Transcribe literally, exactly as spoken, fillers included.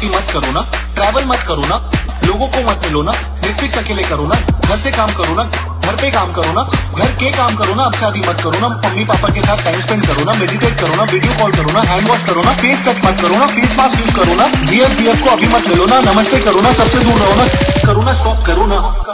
Party मत करो ना, ट्रैवल मत करो ना, लोगों को मत मिलो ना, नेटफ्लिक्स अकेले करो ना, घर से काम करो ना, घर पे काम करो ना, घर के काम करो ना, अब शादी मत करो ना, मम्मी पापा के साथ टाइम स्पेंड करो ना, मेडिटेट करो ना, वीडियो कॉल करो ना, हैंड वॉश करो ना, फेस टच मत करो ना, फेस मास्क यूज करो ना, जीएफ बीएफ को अभी मत मिलो ना, नमस्ते करो ना, सबसे दूर रहो ना, करो ना, स्टॉप करो ना।